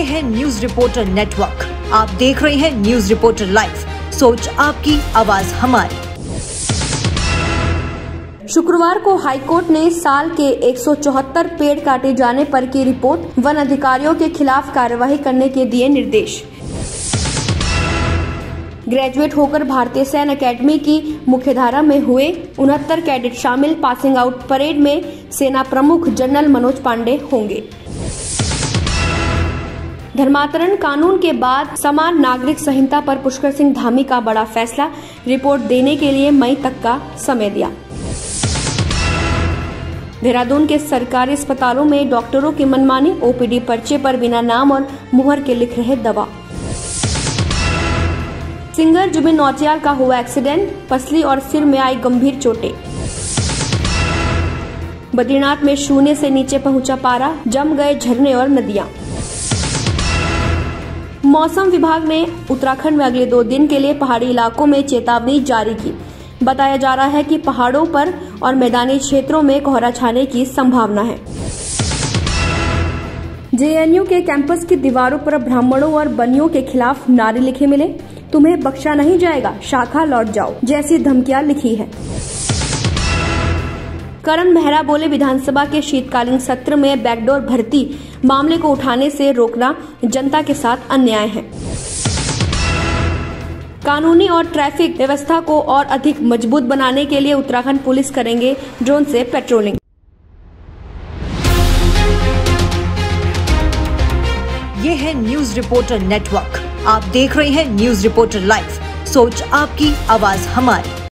है news reporter network. आप देख रहे हैं न्यूज रिपोर्टर लाइव, सोच आपकी, आवाज हमारी। शुक्रवार को हाईकोर्ट ने साल के 174 पेड़ काटे जाने पर की रिपोर्ट वन अधिकारियों के खिलाफ कार्रवाई करने के दिए निर्देश। ग्रेजुएट होकर भारतीय सैन्य अकेडमी की मुख्यधारा में हुए 69 कैडेट शामिल। पासिंग आउट परेड में सेना प्रमुख जनरल मनोज पांडे होंगे। धर्मांतरण कानून के बाद समान नागरिक संहिता पर पुष्कर सिंह धामी का बड़ा फैसला, रिपोर्ट देने के लिए मई तक का समय दिया। देहरादून के सरकारी अस्पतालों में डॉक्टरों की मनमानी, ओपीडी पर्चे पर बिना नाम और मुहर के लिख रहे दवा। सिंगर जुबिन नौटियाल का हुआ एक्सीडेंट, पसली और सिर में आई गंभीर चोटें। बद्रीनाथ में शून्य से नीचे पहुंचा पारा, जम गए झरने और नदियां। मौसम विभाग ने उत्तराखंड में अगले 2 दिन के लिए पहाड़ी इलाकों में चेतावनी जारी की। बताया जा रहा है कि पहाड़ों पर और मैदानी क्षेत्रों में कोहरा छाने की संभावना है। जेएनयू के कैंपस की दीवारों पर ब्राह्मणों और बनियों के खिलाफ नारे लिखे मिले। तुम्हें बख्शा नहीं जाएगा, शाखा लौट जाओ जैसी धमकियां लिखी है। करण मेहरा बोले, विधानसभा के शीतकालीन सत्र में बैकडोर भर्ती मामले को उठाने से रोकना जनता के साथ अन्याय है। कानूनी और ट्रैफिक व्यवस्था को और अधिक मजबूत बनाने के लिए उत्तराखंड पुलिस करेंगे ड्रोन से पेट्रोलिंग। ये है न्यूज रिपोर्टर नेटवर्क। आप देख रहे हैं न्यूज रिपोर्टर लाइव, सोच आपकी, आवाज हमारी।